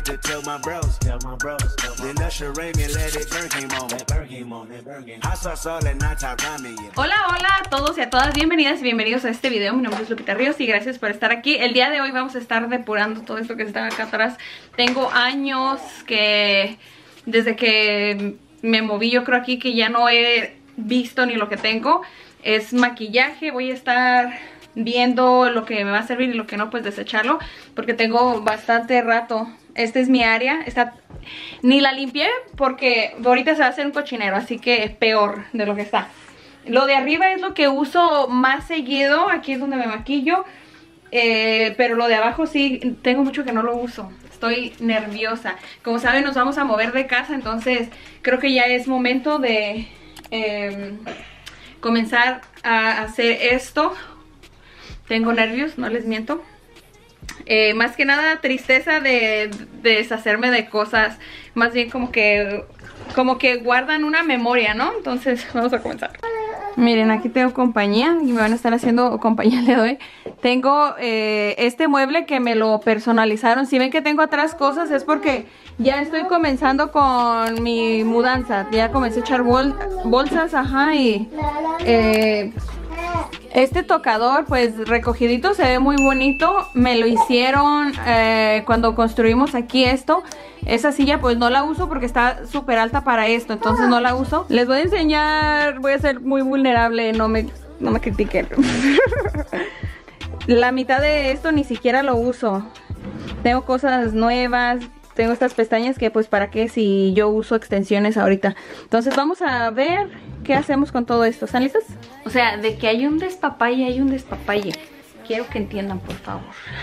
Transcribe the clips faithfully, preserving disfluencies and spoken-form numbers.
to tell my bros, tell my bros, tell my bros. Then Usher Raymond let it burn game on, that burn game on, that burn game on. I saw all that night top ramen. Hola, hola a todos y a todas, bienvenidas y bienvenidos a este video. Mi nombre es Lupita Ríos y gracias por estar aquí. El día de hoy vamos a estar depurando todo esto que está acá atrás. Tengo años que desde que me moví, yo creo aquí que ya no he visto ni lo que tengo. Es maquillaje, voy a estar viendo lo que me va a servir y lo que no, pues desecharlo, porque tengo bastante rato. Esta es mi área, está, ni la limpié porque ahorita se va a hacer un cochinero, así que es peor de lo que está. Lo de arriba es lo que uso más seguido, aquí es donde me maquillo, eh, pero lo de abajo sí, tengo mucho que no lo uso. Estoy nerviosa. Como saben, nos vamos a mover de casa, entonces creo que ya es momento de eh, comenzar a hacer esto. Tengo nervios, no les miento. Eh, más que nada tristeza de, de deshacerme de cosas. Más bien como que como que guardan una memoria, ¿no? Entonces vamos a comenzar. Miren, aquí tengo compañía y me van a estar haciendo compañía el día de hoy. Tengo eh, este mueble que me lo personalizaron. Si ven que tengo atrás cosas es porque ya estoy comenzando con mi mudanza. Ya comencé a echar bol bolsas, ajá, y eh, este tocador pues recogidito se ve muy bonito. Me lo hicieron eh, cuando construimos aquí esto. Esa silla pues no la uso porque está súper alta para esto, entonces no la uso. Les voy a enseñar, voy a ser muy vulnerable, no me, no me critiquen. La mitad de esto ni siquiera lo uso. Tengo cosas nuevas, tengo estas pestañas que pues para qué si yo uso extensiones ahorita. Entonces vamos a ver qué hacemos con todo esto. ¿Están listos? O sea, de que hay un despapalle, hay un despapalle. Quiero que entiendan, por favor.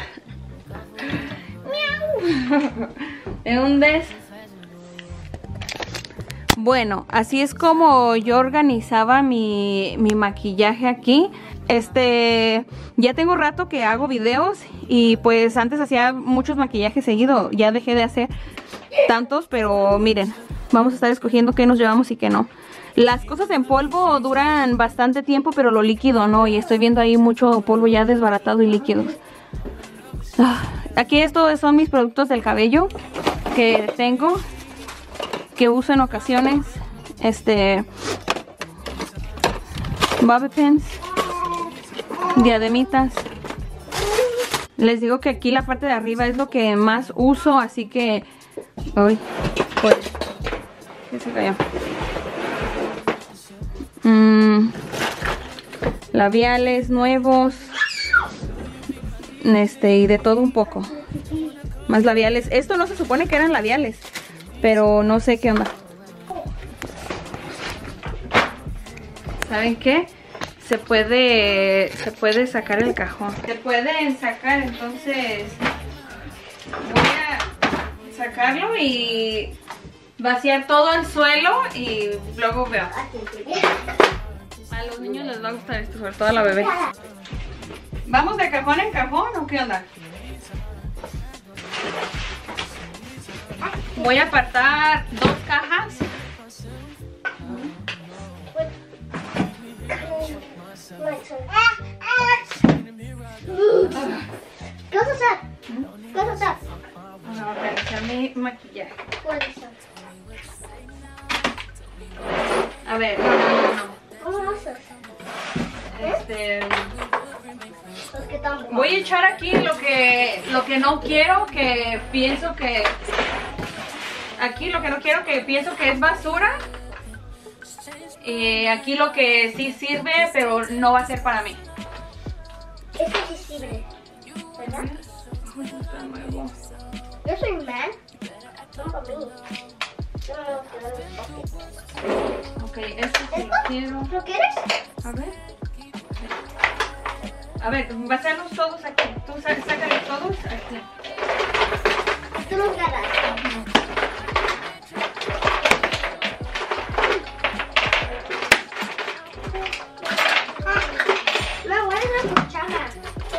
Un des... Bueno, así es como yo organizaba mi, mi maquillaje aquí. Este, ya tengo rato que hago videos y pues antes hacía muchos maquillajes seguido. Ya dejé de hacer tantos, pero miren, vamos a estar escogiendo qué nos llevamos y qué no. Las cosas en polvo duran bastante tiempo, pero lo líquido no. Y estoy viendo ahí mucho polvo ya desbaratado y líquidos. Ah, aquí estos son mis productos del cabello que tengo, que uso en ocasiones. Este, bobby pins, diademitas. Les digo que aquí la parte de arriba es lo que más uso, así que uy, pues ¿qué se cayó? Mm, labiales nuevos, este, y de todo un poco. Más labiales. Esto no se supone que eran labiales, pero no sé qué onda. ¿Saben qué? Se puede se puede sacar el cajón. Se pueden sacar, entonces voy a sacarlo y vaciar todo el suelo y luego veo. A los niños les va a gustar esto, sobre todo a la bebé. ¿Vamos de cajón en cajón o qué onda? Voy a apartar dos cajas. ¿Qué vas a hacer? ¿Qué vas a hacer? Ahora voy a realizar mi maquillaje. A ver, no, no, no, no. ¿Cómo haces? Este... Pues que tampoco. Voy a echar aquí lo que lo que no quiero, que pienso que aquí lo que no quiero, que pienso que es basura. Y aquí lo que sí sirve, pero no va a ser para mí. Este sí sirve, ¿verdad? Yo soy man. No para mí. Yo no me voy a quedar en el Ok, esto sí lo quiero. ¿Lo quieres? A ver. A ver, vaciarlos todos aquí. Tú sá- sácalos todos aquí. Tú los ganas. No, guarda la cuchara.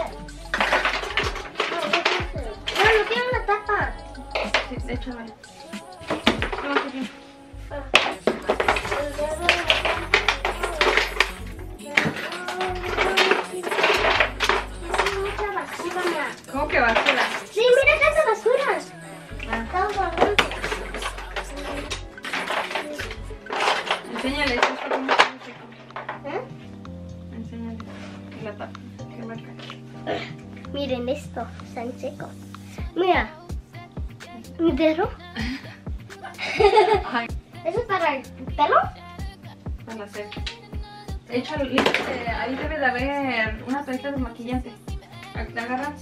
No, no quiero la tapa. Sí, de hecho, vale. Vamos aquí. Mucha basura. ¿Cómo que basura? Sí, mira tanta basura. Ah. Enséñale esto cómo está seco. ¿Eh? Enséñale la tapa. ¿Qué marca? Miren esto, están secos. Mira, mi dedo. Ay, ¿Eso es para el pelo? para la seca. Échale, límpiate, ahí debe de haber una toallita desmaquillante. ¿La agarras?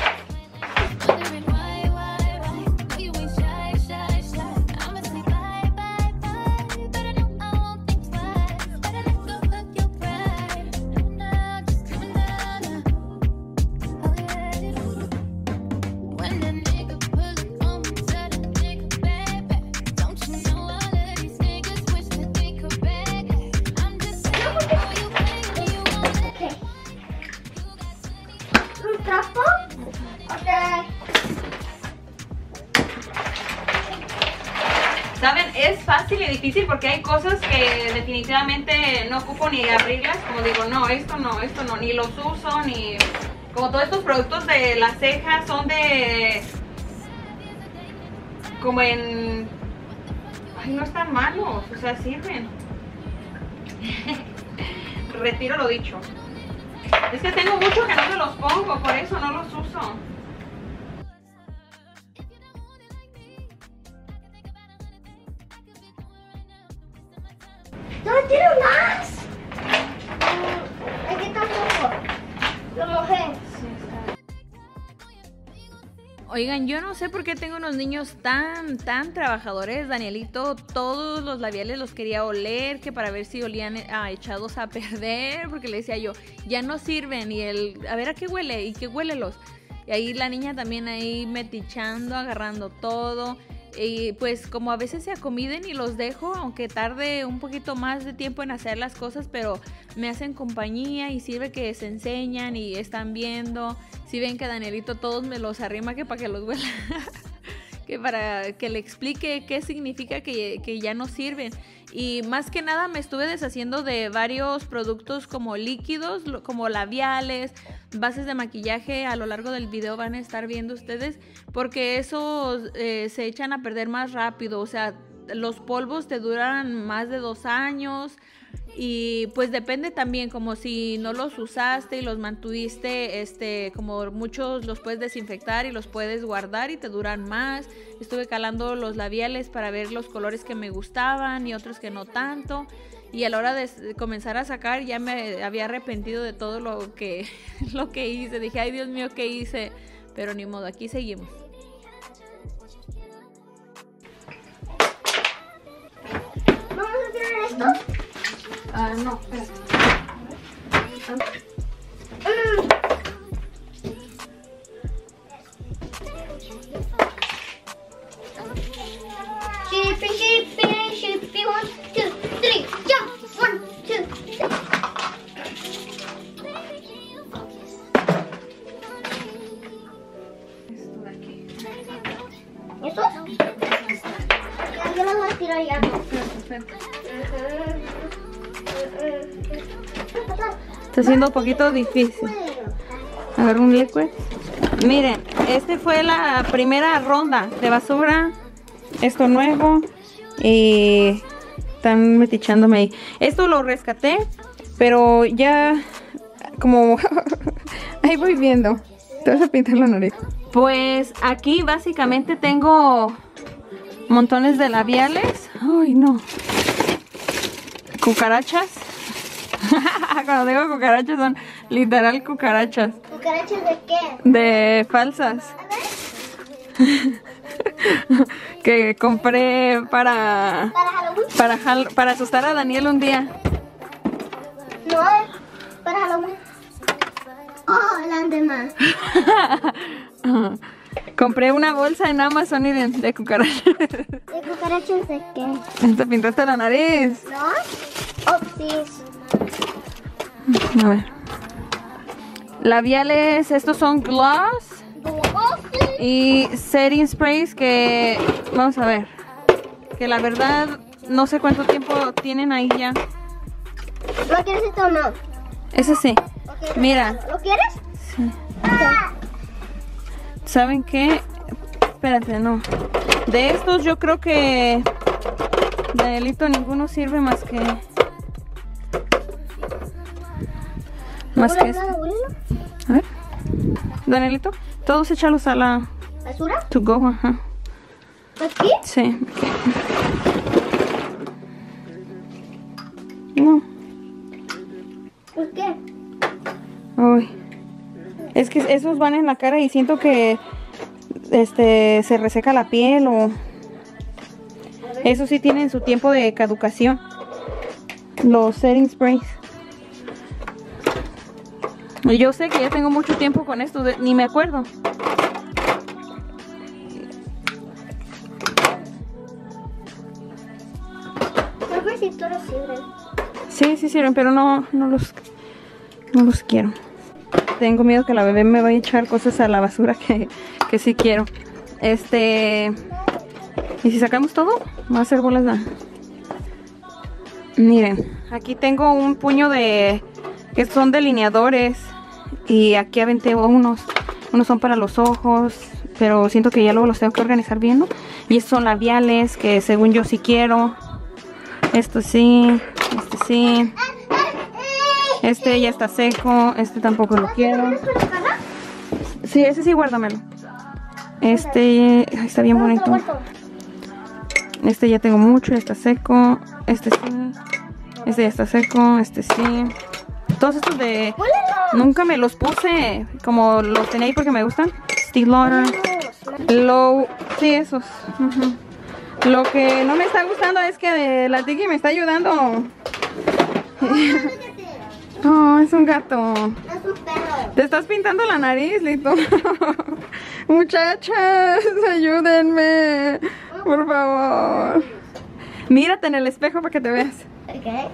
¿Un trapo? Saben, es fácil y difícil porque hay cosas que definitivamente no ocupo ni abrirlas. Como digo, no, esto no, esto no, ni los uso, ni... Como todos estos productos de las cejas son de... Como en... Ay, no están malos, o sea, sirven. Retiro lo dicho. Es que tengo mucho que no me los pongo, por eso no los uso. ¡No tiene más! Aquí tampoco. Lo mojé. Oigan, yo no sé por qué tengo unos niños tan, tan trabajadores. Danielito todos los labiales los quería oler, que para ver si olían ah, echados a perder, porque le decía yo, ya no sirven, y él, a ver a qué huele, y qué huélelos. Y ahí la niña también ahí metichando, agarrando todo. Y pues como a veces se acomiden y los dejo, aunque tarde un poquito más de tiempo en hacer las cosas, pero me hacen compañía y sirve que se enseñan y están viendo. Si ven que Danielito todos me los arrima que para que los huela, que para que le explique qué significa que, que ya no sirven. Y más que nada me estuve deshaciendo de varios productos como líquidos, como labiales, bases de maquillaje. A lo largo del video van a estar viendo ustedes, porque esos eh, se echan a perder más rápido. O sea, los polvos te duran más de dos años. Y pues depende también, como si no los usaste y los mantuviste, este, como muchos los puedes desinfectar y los puedes guardar y te duran más. Estuve calando los labiales para ver los colores que me gustaban y otros que no tanto. Y a la hora de comenzar a sacar ya me había arrepentido de todo lo que, lo que hice. Dije, ay Dios mío, ¿qué hice? Pero ni modo, aquí seguimos. ¿Vamos a tirar esto? Ah, no, espérate. Shippy, shippy, shippy, one, two, three, jump, one, two, three. Esto de aquí. ¿Eso? Ya, yo lo voy a tirar ya. Perfecto. Está siendo un poquito difícil. A ver, un liquid. Miren, este fue la primera ronda de basura. Esto nuevo. Y están metichándome ahí. Esto lo rescaté, pero ya como... ahí voy viendo. Te vas a pintar la nariz. Pues aquí básicamente tengo montones de labiales. Ay, no. Cucarachas. Cuando digo cucarachas son literal cucarachas. ¿Cucarachas de qué? De falsas. Que compré para ¿Para Halloween? para, jal- para asustar a Daniel un día. No, para Halloween. Oh, las demás. Compré una bolsa en Amazon y de, de cucarachas. ¿De cucarachas de qué? Te pintaste la nariz. ¿No? Oh, sí. A ver. Labiales, estos son gloss y setting sprays que vamos a ver. Que la verdad no sé cuánto tiempo tienen ahí ya. ¿Lo quieres esto o no? Ese sí. Ok. Mira. ¿Lo quieres? Sí. Ah. ¿Saben qué? espérate, no. De estos yo creo que Danielito ninguno sirve más que más que este. A ver, Danielito, todos échalos a la ¿Basura? to go, ajá. ¿Aquí? Sí. No. ¿Por qué? Uy. Es que esos van en la cara y siento que este se reseca la piel o esos sí tienen su tiempo de caducación. Los setting sprays. Y yo sé que ya tengo mucho tiempo con esto, de, ni me acuerdo. Creo que sí todos sirven. Sí, sí sirven, pero no, no los no los quiero. Tengo miedo que la bebé me vaya a echar cosas a la basura que, que sí quiero. Este... ¿Y si sacamos todo? Va a ser bolas de... Miren, aquí tengo un puño de... que son delineadores. Y aquí aventé unos. Unos son para los ojos, pero siento que ya luego los tengo que organizar bien, ¿no? Y estos son labiales, que según yo sí quiero. Esto sí, este sí. Este ya está seco, este tampoco lo quiero. Sí, ese sí, guárdamelo. Este ay, está bien bonito. Este ya tengo mucho, está seco. Este sí. Este ya está seco, este sí. Todos estos de... Nunca me los puse como los tenía ahí porque me gustan. Steel Lauder. Low... Sí, esos. Uh-huh. Lo que no me está gustando es que la Tiki me está ayudando. Oh, es un gato. Es un perro. Te estás pintando la nariz, Lito. Muchachas, ayúdenme. Por favor. Mírate en el espejo para que te veas. Okay.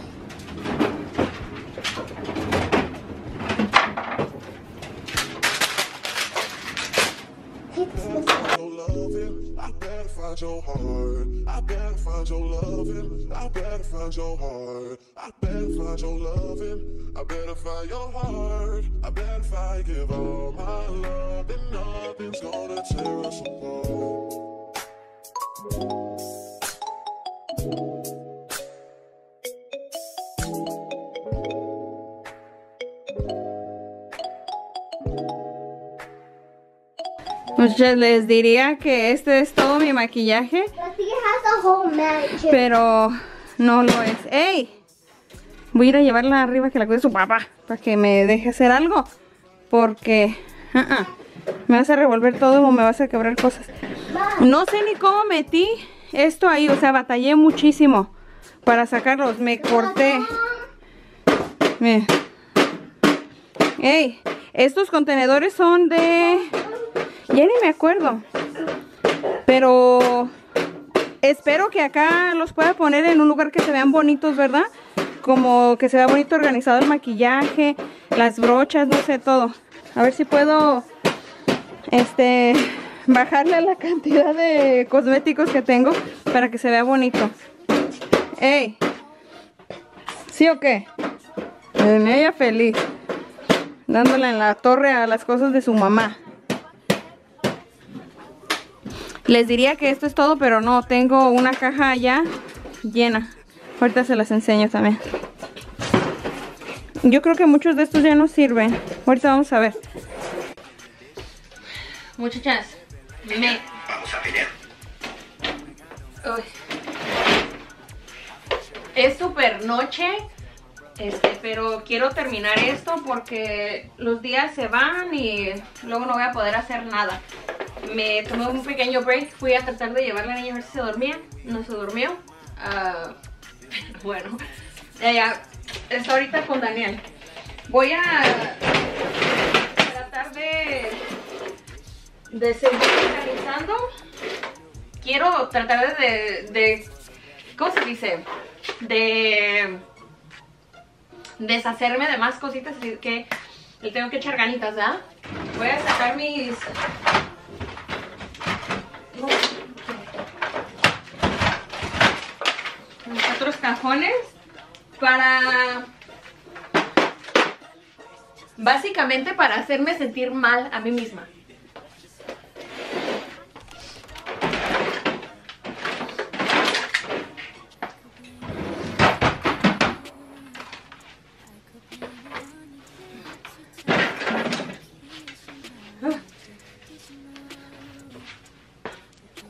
Find your heart. I better find your loving. I better find your heart. I better find your loving. I better find your heart. I better find, give all my love, and nothing's gonna tear us apart. Pues ya les diría que este es todo mi maquillaje, pero no lo es. ¡Ey! Voy a ir a llevarla arriba que la cuide su papá para que me deje hacer algo, porque uh -uh, me vas a revolver todo o me vas a quebrar cosas. No sé ni cómo metí esto ahí, o sea, batallé muchísimo para sacarlos, me corté. Miren. ¡Ey! Estos contenedores son de... Ya ni me acuerdo, pero espero que acá los pueda poner en un lugar que se vean bonitos, ¿verdad? Como que se vea bonito organizado el maquillaje, las brochas, no sé, todo. A ver si puedo este bajarle a la cantidad de cosméticos que tengo para que se vea bonito. ¡Ey! ¿Sí o qué? En ella feliz, dándole en la torre a las cosas de su mamá. Les diría que esto es todo, pero no, tengo una caja ya llena. Ahorita se las enseño también. Yo creo que muchos de estos ya no sirven. Ahorita vamos a ver. Muchachas, me... Vamos a pelear. Uy. Es súper noche, este, pero quiero terminar esto porque los días se van y luego no voy a poder hacer nada. Me tomé un pequeño break, fui a tratar de llevar a la niña a ver si se dormía, no se durmió. Uh, bueno, ella está ahorita con Daniel. Voy a tratar de, de seguir organizando. Quiero tratar de, de, ¿cómo se dice? De deshacerme de más cositas, así que le tengo que echar ganitas, ¿verdad? Voy a sacar mis... los otros cajones para básicamente para hacerme sentir mal a mí misma.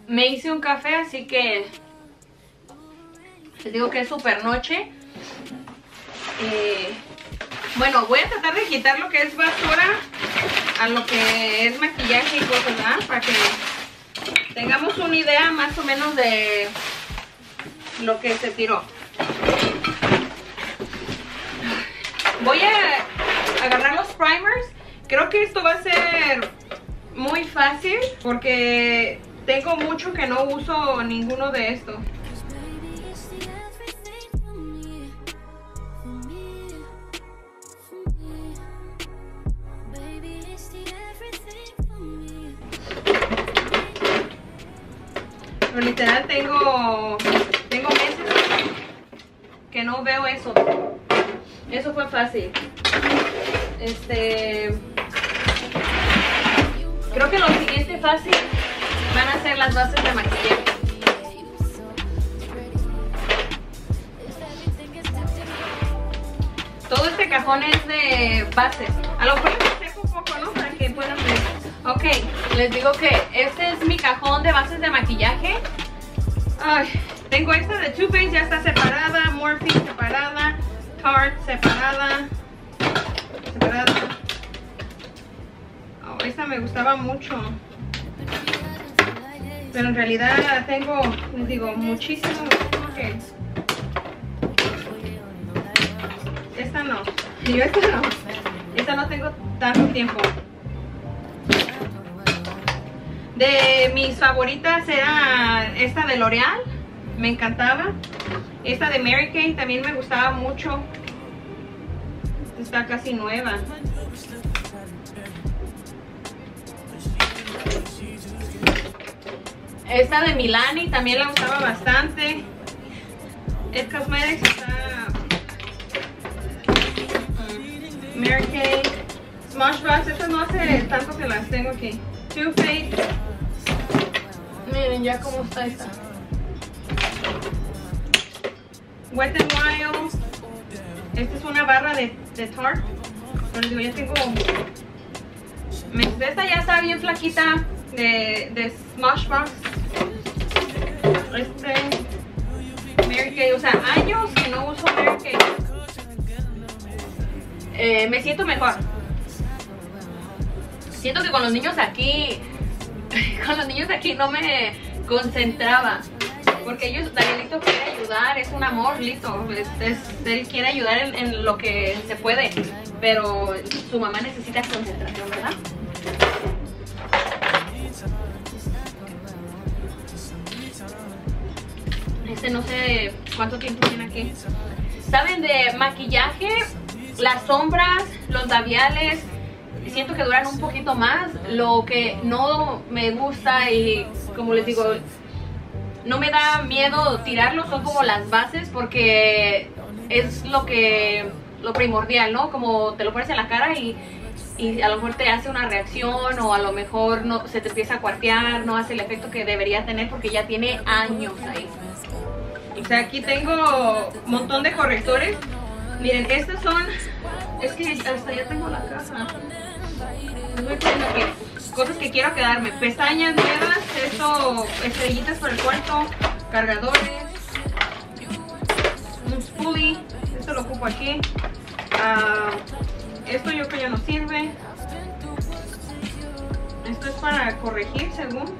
me hice un café, así que les digo que es super noche. Eh, bueno, voy a tratar de quitar lo que es basura a lo que es maquillaje y cosas, ¿verdad? Para que tengamos una idea más o menos de lo que se tiró. Voy a agarrar los primers. Creo que esto va a ser muy fácil porque tengo mucho que no uso ninguno de estos. Pero literal tengo, tengo meses que no veo eso. Eso fue fácil. Este, creo que lo siguiente fácil van a ser las bases de maquillaje. Todo este cajón es de bases. A lo mejor les acerco un poco, ¿no? Para que puedan ver. Ok, les digo que este es mi cajón de bases de maquillaje. Ay, tengo esta de Too Faced, ya está separada. Morphe separada. Tarte separada. Separada. Oh, esta me gustaba mucho. Pero en realidad tengo, les digo, muchísimo. Okay. Esta no. Yo esta no. Esta no tengo tanto tiempo. De mis favoritas era esta de L'Oreal. Me encantaba. Esta de Mary Kay también me gustaba mucho. Está casi nueva. Esta de Milani también la usaba bastante. It Cosmetics está... Um, Mary Kay. Smashbox. Estas no hace tanto que las tengo aquí. Too Faced. Miren ya cómo está esta. Wet n Wild. Esta es una barra de, de Tarte. Pero digo, ya tengo... Esta ya está bien flaquita. De, de Smashbox. Este... Mary Kay. O sea, años que no uso Mary Kay. Eh, me siento mejor. Siento que con los niños aquí... Con los niños aquí no me concentraba. Porque ellos, Danielito quiere ayudar, es un amor, listo. Es, es, él quiere ayudar en, en lo que se puede. Pero su mamá necesita concentración, ¿verdad? Este no sé cuánto tiempo tiene aquí. ¿Saben de maquillaje? Las sombras, los labiales, siento que duran un poquito más. Lo que no me gusta y como les digo, no me da miedo tirarlos, son como las bases porque es lo que lo primordial, ¿no? Como te lo pones en la cara y, y a lo mejor te hace una reacción o a lo mejor no, se te empieza a cuartear, no hace el efecto que debería tener porque ya tiene años ahí. O sea, aquí tengo un montón de correctores. Miren, estos son... Es que hasta ya tengo la caja. Les voy poniendo aquí cosas que quiero quedarme. Pestañas nuevas, esto, estrellitas para el cuarto, cargadores, un spoolie, esto lo ocupo aquí. Uh, esto yo creo que ya no sirve. Esto es para corregir según.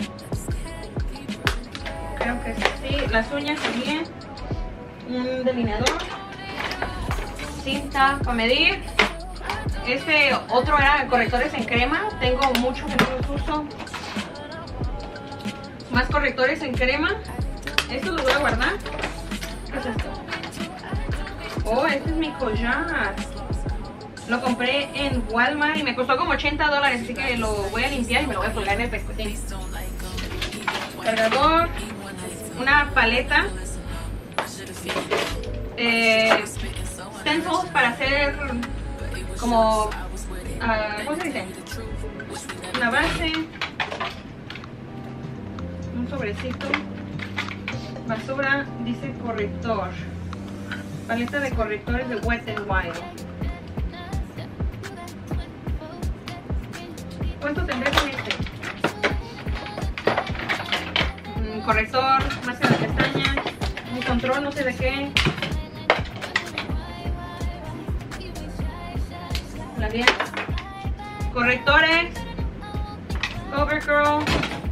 Creo que es así. Las uñas también. Un delineador. Cinta para medir. Este otro era correctores en crema. Tengo mucho que no los uso. Más correctores en crema. Estos los voy a guardar. ¿Qué es esto? Oh, este es mi collar. Lo compré en Walmart y me costó como ochenta dólares. Así que lo voy a limpiar y me lo voy a colgar en el pescuecín. Cargador. Una paleta. Eh, stencils para hacer como, uh, ¿cómo se dice? Una base, un sobrecito, basura, dice corrector, paleta de correctores de Wet n Wild. ¿Cuánto tendré con este? un corrector, máscara de pestañas, un control no sé de qué. Labial, correctores, CoverGirl,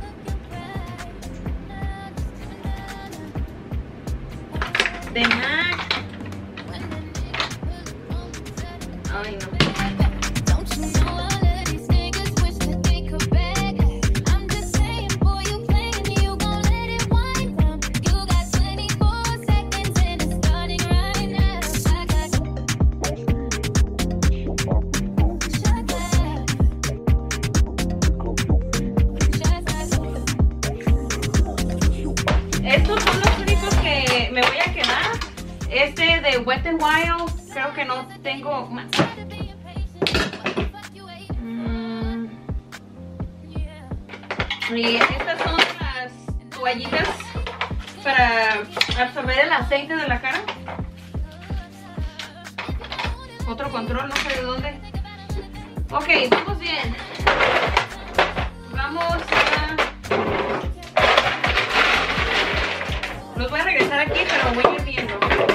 de MAC. Ay, no. Estos son los únicos que me voy a quedar. Este de Wet n Wild, creo que no tengo más. Mm. Y estas son las toallitas para absorber el aceite de la cara. Otro control, no sé de dónde. Ok, vamos bien. Vamos a... Los voy a regresar aquí, pero voy a ir viendo.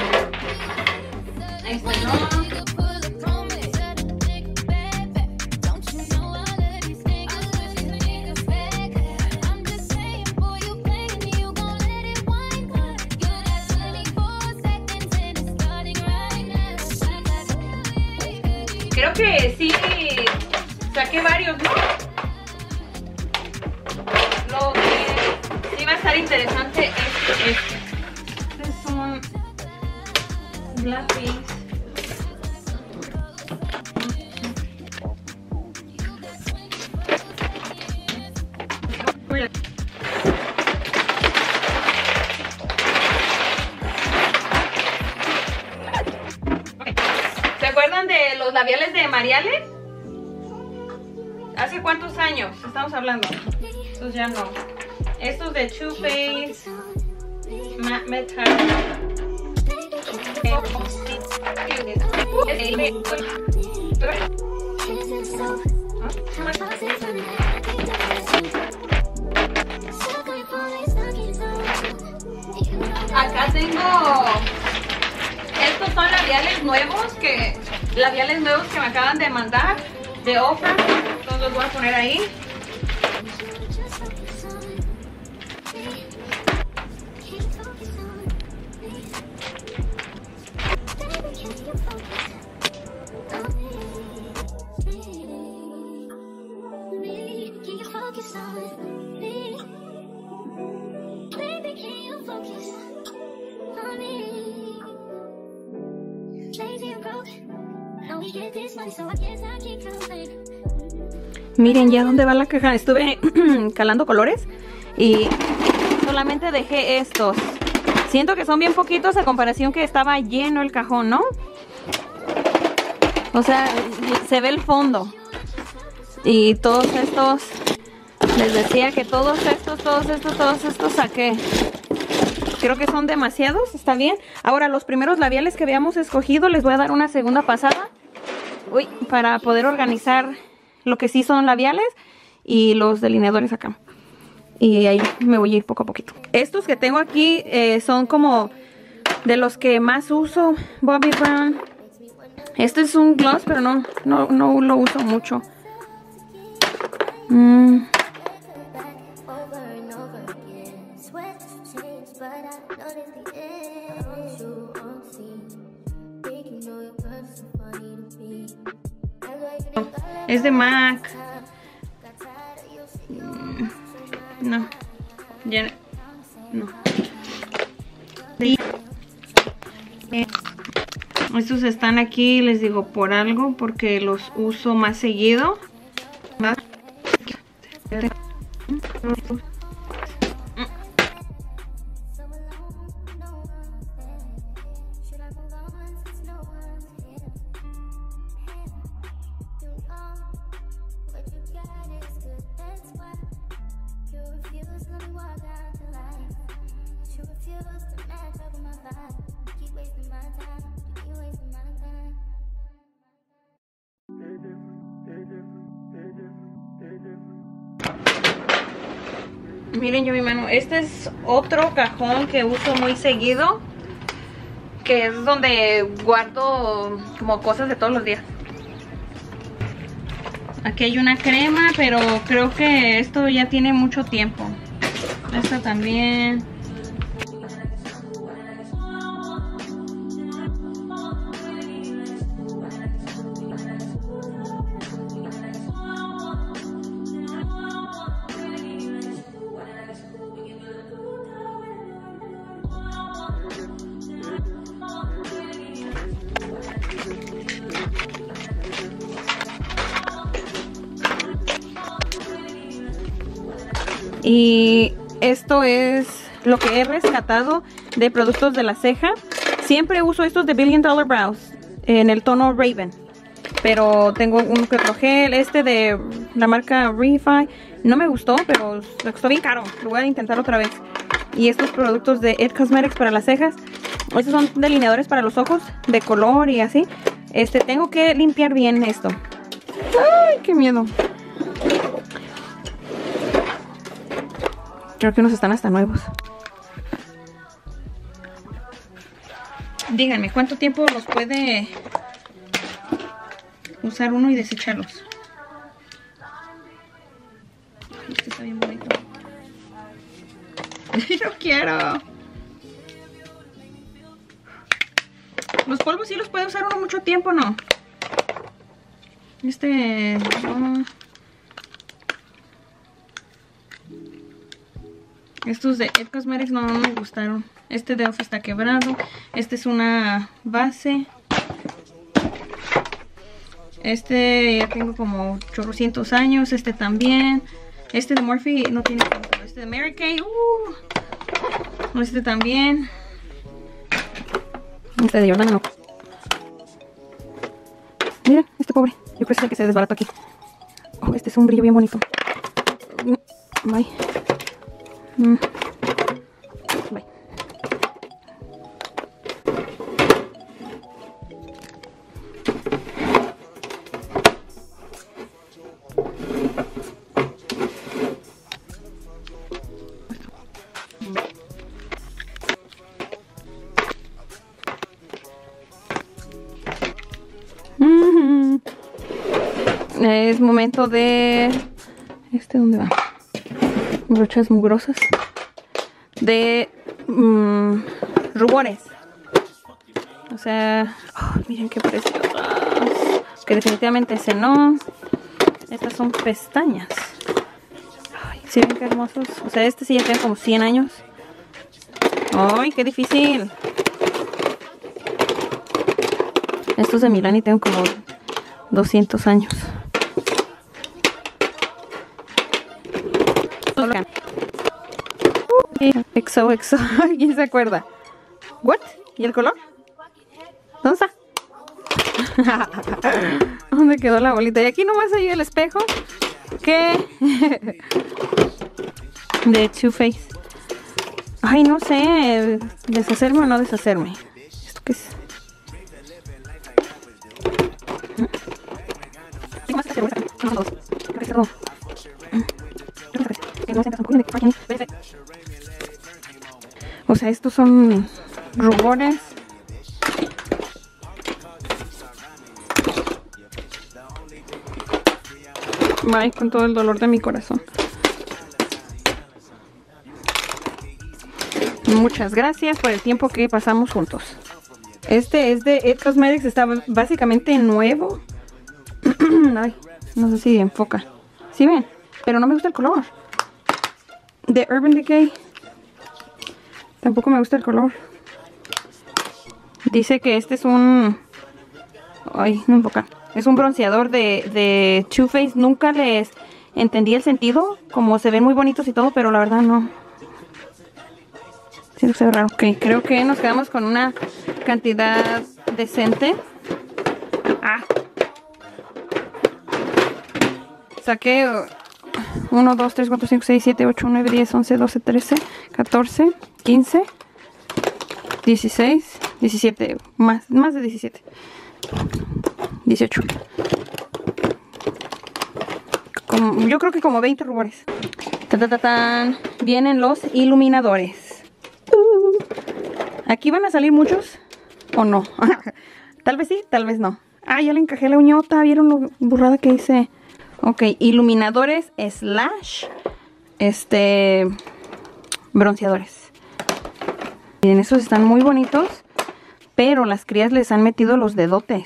Este no. Creo que sí saqué varios, ¿no? Lo que sí va a estar interesante es este. Este es un lápiz. ¿Se acuerdan de los labiales de Mariale? ¿Hace cuántos años estamos hablando? Estos ya no. Estos de Too Faced, Matte Metal. Acá tengo... Estos son labiales nuevos que... Labiales nuevos que me acaban de mandar de Oprah. Entonces los voy a poner ahí. Miren ya dónde va la caja. Estuve calando colores y solamente dejé estos. Siento que son bien poquitos a comparación que estaba lleno el cajón, ¿no? O sea, se ve el fondo. Y todos estos, les decía que todos estos, todos estos, todos estos saqué. Creo que son demasiados, está bien. Ahora los primeros labiales que habíamos escogido les voy a dar una segunda pasada. Uy, para poder organizar lo que sí son labiales y los delineadores acá. Y ahí me voy a ir poco a poquito. Estos que tengo aquí eh, son como de los que más uso. Bobbi Brown. Este es un gloss, pero no, no, no lo uso mucho. Mm. Es de MAC. No. Ya no. Estos están aquí, les digo, por algo, porque los uso más seguido. Miren yo mi mano, este es otro cajón que uso muy seguido, que es donde guardo como cosas de todos los días. Aquí hay una crema, pero creo que esto ya tiene mucho tiempo. Esta también. Y esto es lo que he rescatado de productos de la ceja. Siempre uso estos de Billion Dollar Brows en el tono Raven, pero tengo un que otro gel. Este de la marca Refi no me gustó, pero me costó bien caro. Lo voy a intentar otra vez. Y estos productos de It Cosmetics para las cejas. Estos son delineadores para los ojos de color y así. Este, tengo que limpiar bien esto. Ay, qué miedo. Creo que unos están hasta nuevos. Díganme, ¿cuánto tiempo los puede usar uno y desecharlos? Este está bien bonito. No quiero. Los polvos sí los puede usar uno mucho tiempo, ¿no? Este... No. Estos de It Cosmetics no, no me gustaron. Este de Elf está quebrado. Este es una base. Este ya tengo como ochocientos años. Este también. Este de Morphe no tiene tanto. Este de Mary Kay. Uh. Este también. Este de Jordana no. Miren, este pobre. Yo creo que es el que se desbarató aquí. Oh, este es un brillo bien bonito. Bye. Mm. Bye. Mm-hmm. Es momento de... ¿Este dónde va? Brochas mugrosas de mmm, rubores. O sea, oh, miren qué preciosas. Que definitivamente ese no. Estas son pestañas. Ay, sí, ven qué hermosos. O sea, este sí ya tiene como cien años. Ay, qué difícil. Estos de Milani tengo como doscientos años. Exo, exo. ¿Quién se acuerda? ¿What? ¿Y el color? ¿Dónde está? ¿Dónde quedó la bolita? Y aquí nomás hay el espejo. ¿Qué? De Too Faced. Ay, no sé. ¿Deshacerme o no deshacerme? ¿Esto qué es? Tengo más que hacer. No, dos. Creo que es todo. O sea, estos son rubores. Bye, con todo el dolor de mi corazón. Muchas gracias por el tiempo que pasamos juntos. Este es de It Cosmetics, está básicamente nuevo. Ay, no sé si enfoca. ¿Sí ven? Pero no me gusta el color. De Urban Decay. Tampoco me gusta el color. Dice que este es un... Ay, no enfoca. Es un bronceador de, de Too Faced. Nunca les entendí el sentido. Como se ven muy bonitos y todo, pero la verdad no. Siento que se ve raro. Ok, creo que nos quedamos con una cantidad decente. Ah. Saqué uno, dos, tres, cuatro, cinco, seis, siete, ocho, nueve, diez, once, doce, trece, catorce, quince, dieciséis, diecisiete, más, más de diecisiete, dieciocho. Como, yo creo que como veinte rubores. Ta, ta, ta, tan. Vienen los iluminadores. Uh. ¿Aquí van a salir muchos o no? Tal vez sí, tal vez no. Ah, ya le encajé la uñota. ¿Vieron lo burrada que hice? Ok, iluminadores slash este bronceadores. Miren, esos están muy bonitos, pero las crías les han metido los dedotes.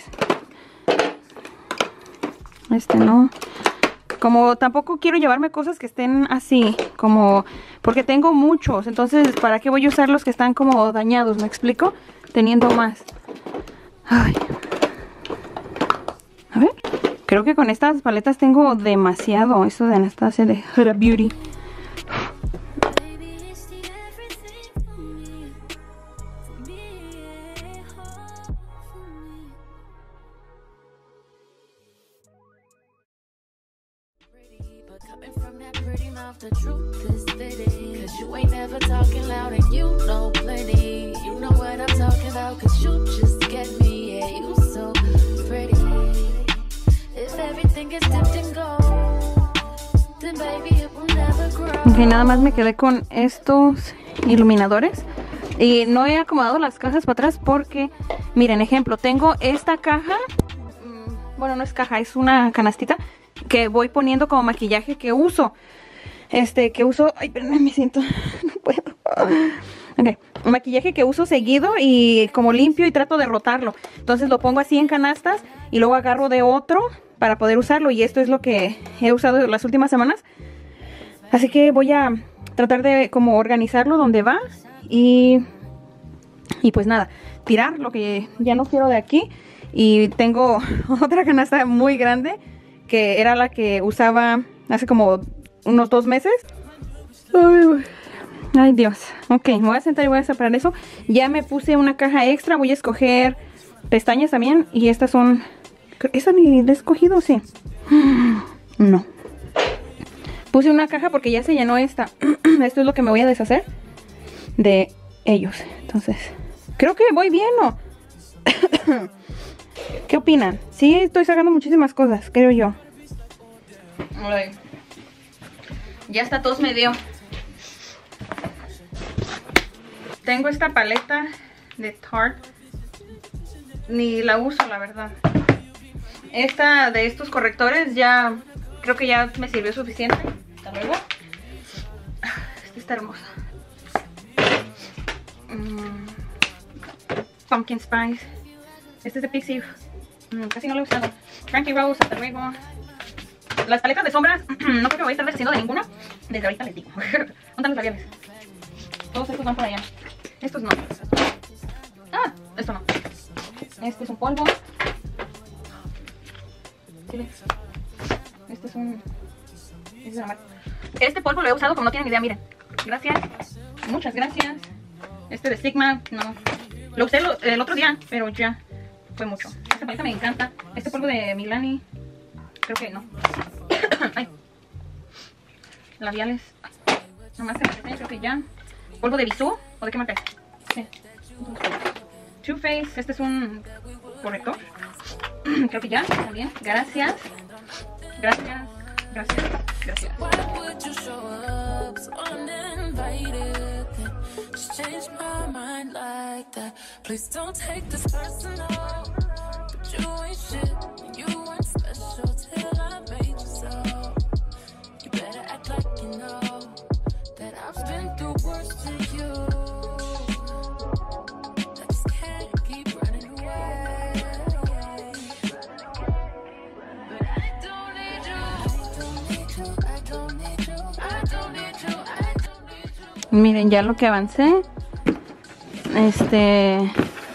Este no. Como tampoco quiero llevarme cosas que estén así, como porque tengo muchos, entonces ¿para qué voy a usar los que están como dañados? ¿Me explico? Teniendo más. Ay. A ver, creo que con estas paletas tengo demasiado. Esto de Anastasia de Huda Beauty. The truth is fitting, cause you ain't never talking loud and you know plenty. You know what I'm talking about, cause you just get me, yeah, you so pretty. If everything is dipped in gold, then baby it will never grow. Ok, nada más me quedé con estos iluminadores. Y no he acomodado las cajas para atrás porque, miren, ejemplo, tengo esta caja. Bueno, no es caja, es una canastita que voy poniendo como maquillaje que uso. Este, que uso... Ay, perdón, me siento... No puedo. Ok, un maquillaje que uso seguido y como limpio y trato de rotarlo. Entonces lo pongo así en canastas y luego agarro de otro para poder usarlo. Y esto es lo que he usado las últimas semanas. Así que voy a tratar de como organizarlo donde va. Y... Y pues nada, tirar lo que ya no quiero de aquí. Y tengo otra canasta muy grande que era la que usaba hace como... unos dos meses. Ay, ay, Dios. Ok, me voy a sentar y voy a separar eso. Ya me puse una caja extra. Voy a escoger pestañas también. Y estas son... ¿Esa ni la he escogido? Sí. No. Puse una caja porque ya se llenó esta. Esto es lo que me voy a deshacer de ellos. Entonces, creo que voy bien, ¿no? ¿Qué opinan? Sí, estoy sacando muchísimas cosas, creo yo. Ay. Ya hasta tos me dio. Tengo esta paleta de Tarte. Ni la uso, la verdad. Esta de estos correctores ya... Creo que ya me sirvió suficiente. Hasta luego. Esta está hermosa. Mm. Pumpkin Spice. Este es de Pixie. Mm, casi no lo he usado. Frankie Rose, hasta luego. Las paletas de sombras, no creo que voy a estar deshaciendo de ninguna. Desde ahorita les digo. ¿Dónde están los labiales? Todos estos van por allá. Estos no. Ah, esto no. Este es un polvo. ¿Sí ves? Este es un... Este es una marca. Este polvo lo he usado como no tienen idea, miren. Gracias. Muchas gracias. Este de Sigma, no. Lo usé lo, el otro día, pero ya fue mucho. Esta paleta me encanta. Este polvo de Milani, creo que no. Ay. Labiales. Nomás que me creo que ya. Polvo de Bisú. ¿O de qué marca es? Sí. Too Faced. Este es un corrector. Creo que ya. También. Gracias. Gracias. Gracias. Gracias. Miren ya lo que avancé. Este...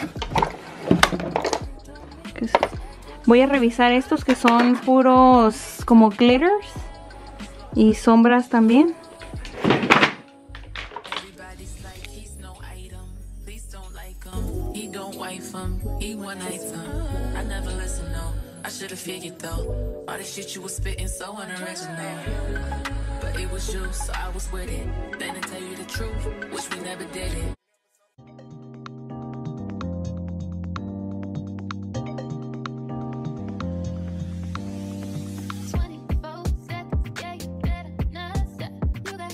¿qué es? Voy a revisar estos que son puros como glitters. Y sombras también. It was you, so I was with it. Then to tell you the truth, wish we never did it. twenty-four seconds, yeah, you better not stop. You got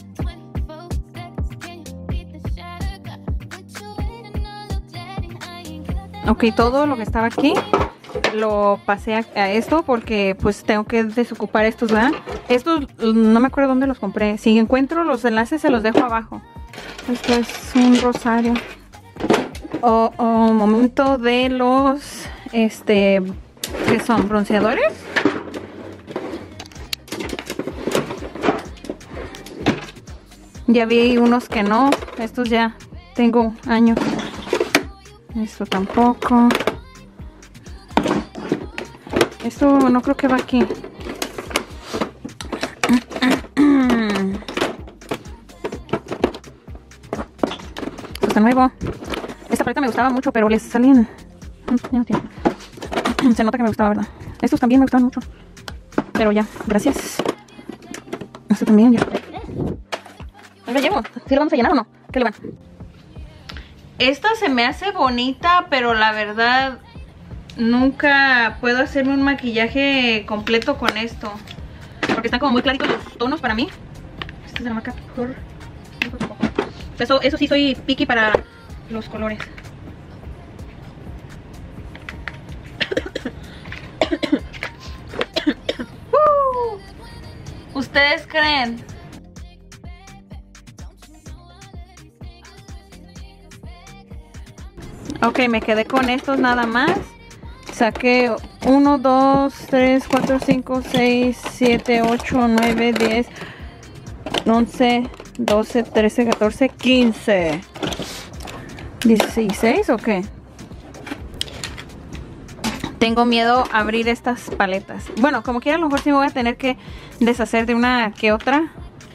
Ok, todo lo que estaba aquí lo pasé a, a esto porque pues tengo que desocupar estos, ¿verdad? Estos no me acuerdo dónde los compré. Si encuentro los enlaces se los dejo abajo. Esto es un rosario. O oh, oh, momento de los, este, ¿qué son? ¿Bronceadores? Ya vi unos que no. Estos ya tengo años. Esto tampoco. Esto no creo que va aquí. Esto está nuevo. Esta paleta me gustaba mucho, pero les salían. Ya no tiene. Se nota que me gustaba, ¿verdad? Estos también me gustaban mucho. Pero ya, gracias. Esto también ya. ¿No lo llevo? ¿Sí lo vamos a llenar o no? ¿Qué le van? Esta se me hace bonita, pero la verdad nunca puedo hacerme un maquillaje completo con esto. Porque están como muy claritos los tonos para mí. Esta es de la marca Pure. Eso, eso sí, soy picky para los colores. ¿Ustedes creen? Ok, me quedé con estos nada más. Saqué uno, dos, tres, cuatro, cinco, seis, siete, ocho, nueve, diez, once, doce, trece, catorce, quince. ¿dieciséis o qué? Tengo miedo a abrir estas paletas. Bueno, como quiera, a lo mejor sí me voy a tener que deshacer de una que otra.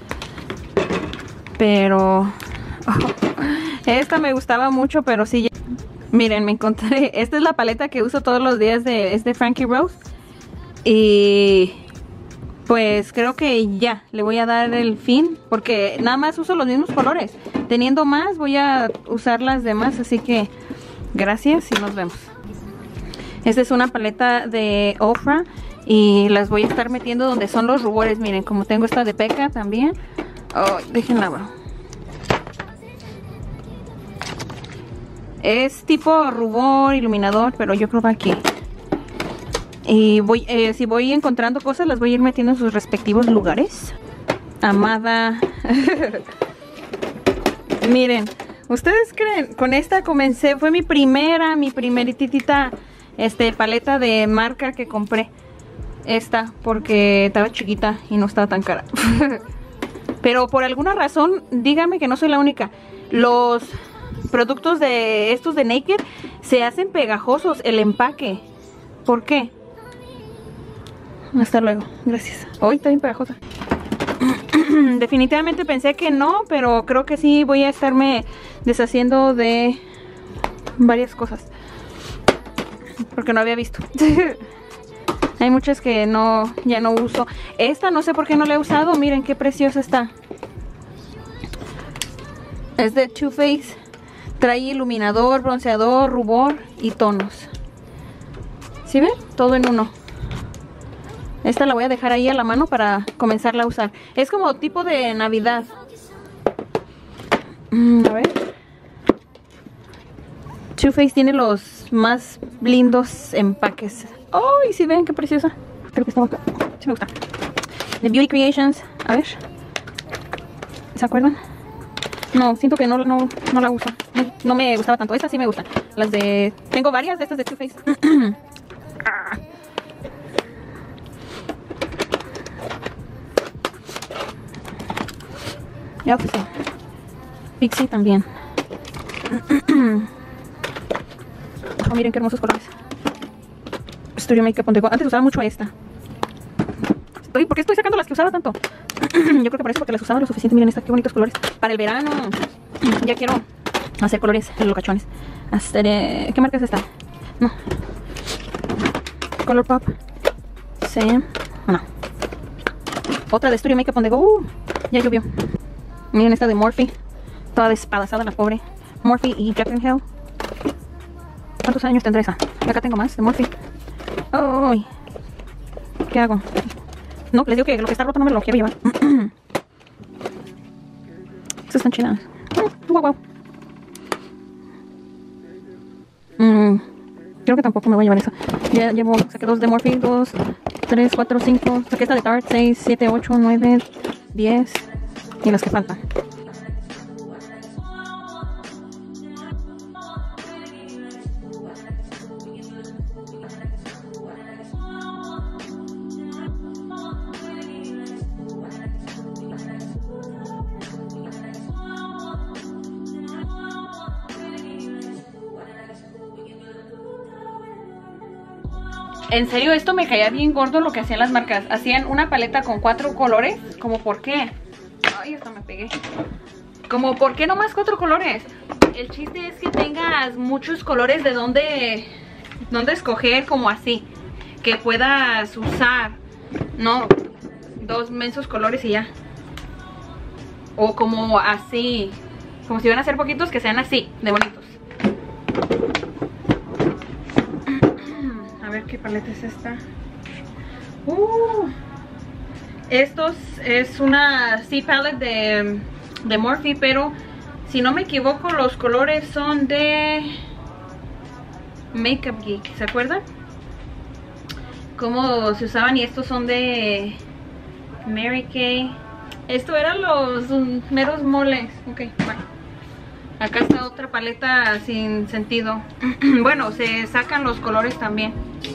Pero oh, esta me gustaba mucho, pero sí. Miren, me encontré. Esta es la paleta que uso todos los días. De, es de Frankie Rose. Y pues creo que ya le voy a dar el fin. Porque nada más uso los mismos colores. Teniendo más voy a usar las demás. Así que gracias y nos vemos. Esta es una paleta de Ofra. Y las voy a estar metiendo donde son los rubores. Miren, como tengo esta de P E C A también. Oh, déjenla abro. Es tipo rubor, iluminador, pero yo creo que aquí. Y voy, eh, si voy encontrando cosas, las voy a ir metiendo en sus respectivos lugares. Amada. Miren, ¿ustedes creen? Con esta comencé, fue mi primera, mi primeritita este, paleta de marca que compré. Esta, porque estaba chiquita y no estaba tan cara. Pero por alguna razón, díganme que no soy la única. Los productos de estos de Naked se hacen pegajosos el empaque. ¿Por qué? Hasta luego, gracias. Hoy está bien pegajosa. Definitivamente pensé que no, pero creo que sí voy a estarme deshaciendo de varias cosas. Porque no había visto. Hay muchas que no, ya no uso. Esta no sé por qué no la he usado. Miren qué preciosa está. Es de Too Faced. Trae iluminador, bronceador, rubor y tonos. ¿Sí ven? Todo en uno. Esta la voy a dejar ahí a la mano para comenzarla a usar. Es como tipo de Navidad. Mm, a ver. Too Faced tiene los más lindos empaques. ¡Oh! Y si ven qué preciosa. Creo que está acá. Sí me gusta. The Beauty Creations. A ver. ¿Se acuerdan? No, siento que no, no, no la uso. No, no me gustaba tanto. Esta sí me gusta. Las de... Tengo varias de estas de Too Faced. Ya pues sí. Pixie también. Oh, miren qué hermosos colores. Studio Makeup on the Go. Antes usaba mucho esta. Estoy, ¿por qué estoy sacando las que usaba tanto? Yo creo que por eso, porque las usaba lo suficiente. Miren esta, qué bonitos colores. Para el verano. Ya quiero hacer colores locachones. Hacer, eh, ¿qué marca es esta? No. Color Pop. Sí. No. Otra de Studio Makeup on the Go. Uh, ya llovió. Miren esta de Morphe. Toda despadazada la pobre. Morphe y Jack and Hill. ¿Cuántos años tendrá esa? Acá tengo más de Morphe. Ay. ¿Qué hago? No, les digo que lo que está roto no me lo quiero llevar. Estas están chidas. Mm, wow, wow. Mm, creo que tampoco me voy a llevar eso. Ya llevo, saqué dos de Morphe, dos, tres, cuatro, cinco. Saqué esta de Tarte, seis, siete, ocho, nueve, diez. Y las que faltan. En serio, esto me caía bien gordo lo que hacían las marcas. Hacían una paleta con cuatro colores. ¿Cómo por qué? Ay, hasta me pegué. ¿Cómo por qué nomás cuatro colores? El chiste es que tengas muchos colores de dónde, dónde escoger, como así. Que puedas usar. No, dos mensos colores y ya. O como así. Como si van a ser poquitos, que sean así, de bonitos. A ver qué paleta es esta. Uh, estos es una C palette de, de Morphe, pero si no me equivoco los colores son de Makeup Geek, ¿se acuerdan? Cómo se usaban, y estos son de Mary Kay. Esto eran los meros moles. Ok, bueno. Acá está otra paleta sin sentido. Bueno, se sacan los colores también.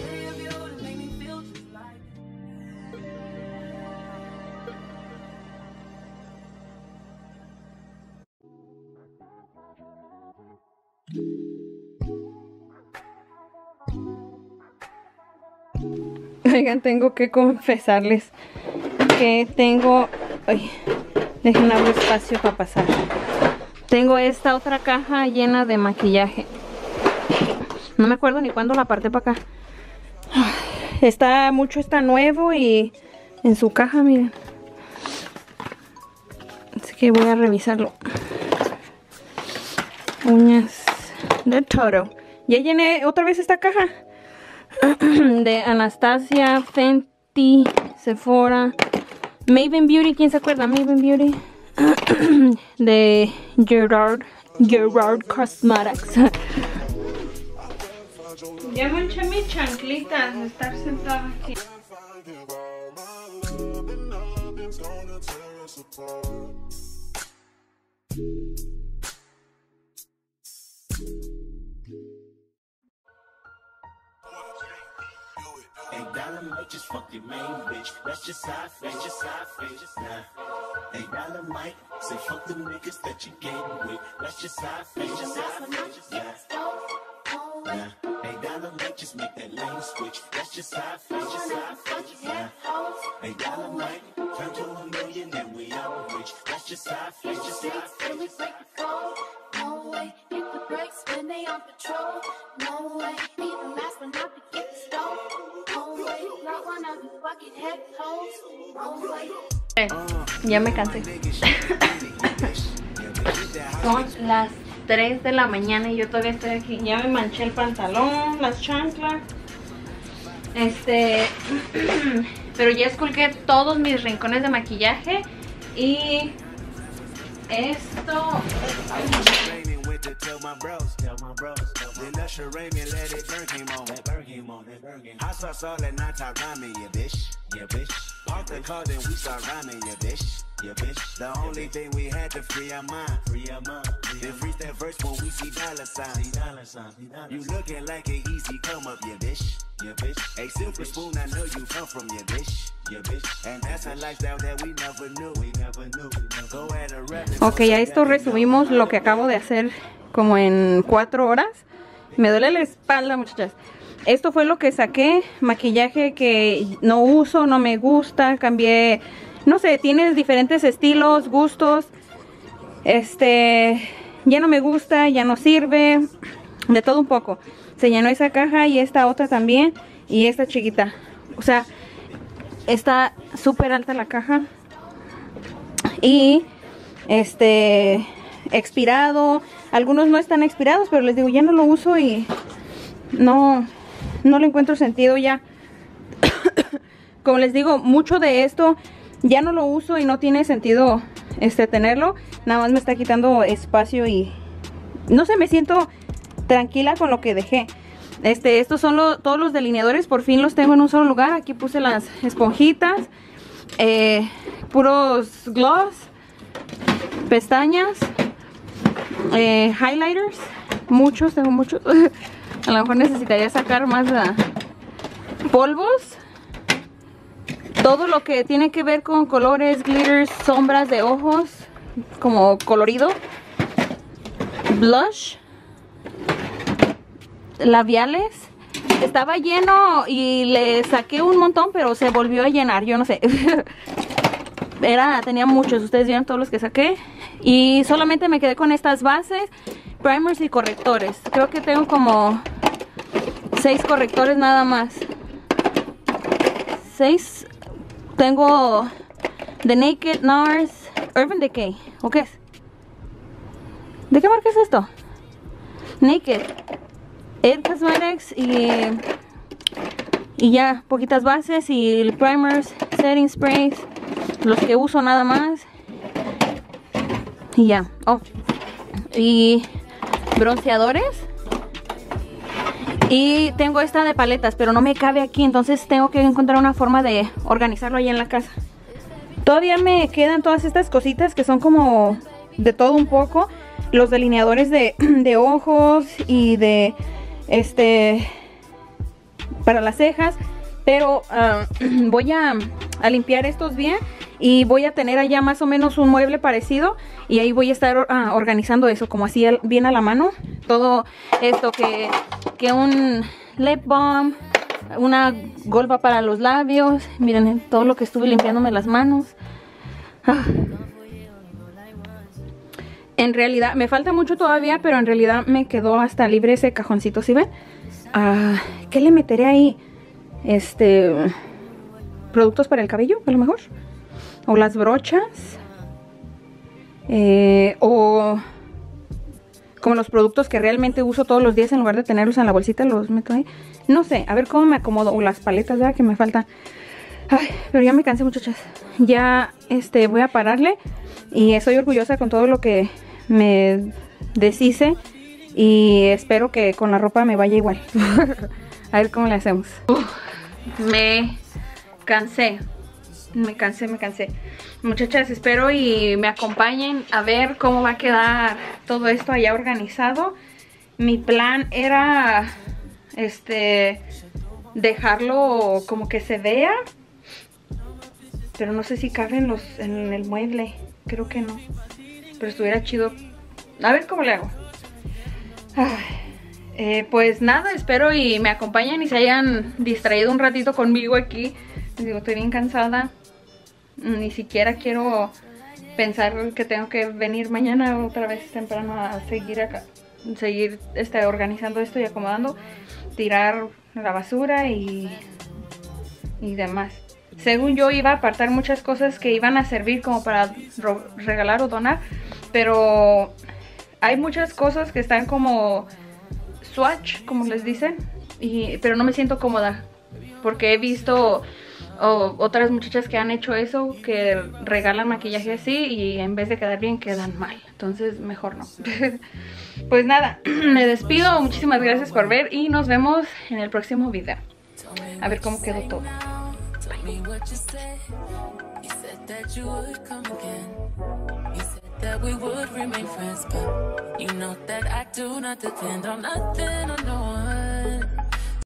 Oigan, tengo que confesarles que tengo... Ay, dejen abrir espacio para pasar. Tengo esta otra caja llena de maquillaje. No me acuerdo ni cuándo la aparté para acá. Está mucho, está nuevo y en su caja, miren. Así que voy a revisarlo. Uñas de Toro. Ya llené otra vez esta caja. De Anastasia, Fenty, Sephora, Maven Beauty. ¿Quién se acuerda? Maven Beauty. De Gerard, Gerard Cosmetics. Ya manché mis chanclitas de estar sentada aquí. Eight dollar might just fuck your main bitch. That's just how I feel, just how I feel. Nah. Eight dollar might say fuck them niggas that you getting with. That's just how I feel, just how I feel. Nah. Nah. Eight dollar might just make that lane switch. That's just how I feel, just how I feel. Nah. Eight dollar might turn to a million and we all rich. That's just how I feel, just how I feel. No way, hit the brakes when they on patrol. No way, even last when I get the stove. No way, lock one of the bucket head holes. No way. Eh, ya me cansé. Son las tres de la mañana y yo todavía estoy aquí. Ya me manché el pantalón, las chanclas. Este, pero ya esculqué todos mis rincones de maquillaje y esto. Tell my bros, tell my bros. Then Usher Raymond let it burn came on. That burn came on, that burn came on. I saw all that night talk rhyming, yeah bitch, yeah bitch. Park the car, then we start rhyming, yeah bitch, yeah bitch. The only thing we had to free our mind, free our mind. Then freeze that verse when we see dollar signs, dollar signs. You looking like an easy come up, yeah bitch, yeah bitch. A silver spoon, I know you come from, yeah bitch, yeah bitch. And that's a lifestyle that we never knew, we never knew. Go at a rap. Ok, a esto resumimos lo que acabo de hacer como en cuatro horas. Me duele la espalda, muchachas. Esto fue lo que saqué. Maquillaje que no uso, no me gusta. Cambié, no sé, tienes diferentes estilos, gustos. Este, ya no me gusta, ya no sirve. De todo un poco. Se llenó esa caja y esta otra también. Y esta chiquita. O sea, está súper alta la caja. Y este... expirado, algunos no están expirados, pero les digo, ya no lo uso y no, no le encuentro sentido ya. Como les digo, mucho de esto ya no lo uso y no tiene sentido este tenerlo, nada más me está quitando espacio y no sé, me siento tranquila con lo que dejé. Este, estos son lo, todos los delineadores, por fin los tengo en un solo lugar. Aquí puse las esponjitas, eh, puros gloss, pestañas, eh, highlighters, muchos, tengo muchos. A lo mejor necesitaría sacar más uh, polvos. Todo lo que tiene que ver con colores, glitters, sombras de ojos, como colorido, blush, labiales. Estaba lleno y le saqué un montón, pero se volvió a llenar, yo no sé. Era, tenía muchos, ustedes vieron todos los que saqué. Y solamente me quedé con estas bases, primers y correctores. Creo que tengo como seis correctores nada más. Seis. Tengo The Naked, NARS, Urban Decay. ¿O qué es? ¿De qué marca es esto? Naked, It Cosmetics y, y ya, poquitas bases y primers, setting sprays, los que uso nada más. Y ya. Oh, y bronceadores. Y tengo esta de paletas, pero no me cabe aquí, entonces tengo que encontrar una forma de organizarlo ahí en la casa. Todavía me quedan todas estas cositas que son como de todo un poco. Los delineadores de, de ojos y de este para las cejas. Pero uh, voy a, a limpiar estos bien y voy a tener allá más o menos un mueble parecido. Y ahí voy a estar uh, organizando eso como así bien a la mano. Todo esto que, que un lip balm, una golfa para los labios. Miren todo lo que estuve limpiándome las manos. Ah. En realidad, me falta mucho todavía, pero en realidad me quedó hasta libre ese cajoncito, ¿sí ven? Uh, ¿Qué le meteré ahí? Este... productos para el cabello, a lo mejor. O las brochas. Eh, o... como los productos que realmente uso todos los días, en lugar de tenerlos en la bolsita, los meto ahí. No sé, a ver cómo me acomodo. O las paletas, ¿verdad? Que me faltan. Ay, pero ya me cansé, muchachas. Ya, este, voy a pararle. Y estoy orgullosa con todo lo que me deshice. Y espero que con la ropa me vaya igual. A ver cómo le hacemos. Uf, me cansé. Me cansé, me cansé. Muchachas, espero y me acompañen a ver cómo va a quedar todo esto allá organizado. Mi plan era este dejarlo como que se vea, pero no sé si caben los en el mueble. Creo que no, pero estuviera chido. A ver cómo le hago. Ay, eh, pues nada, espero y me acompañen y se hayan distraído un ratito conmigo aquí. Les digo, estoy bien cansada. Ni siquiera quiero pensar que tengo que venir mañana otra vez temprano a seguir acá, seguir este, organizando esto y acomodando, tirar la basura y, y demás. Según yo iba a apartar muchas cosas que iban a servir como para regalar o donar, pero hay muchas cosas que están como swatch, como les dicen, y, pero no me siento cómoda porque he visto o, otras muchachas que han hecho eso, que regalan maquillaje así y en vez de quedar bien quedan mal, entonces mejor no. Pues nada, me despido, muchísimas gracias por ver y nos vemos en el próximo video. A ver cómo quedó todo. Me what you said. You said that you would come again. You said that we would remain friends, but you know that I do not depend on nothing or no one.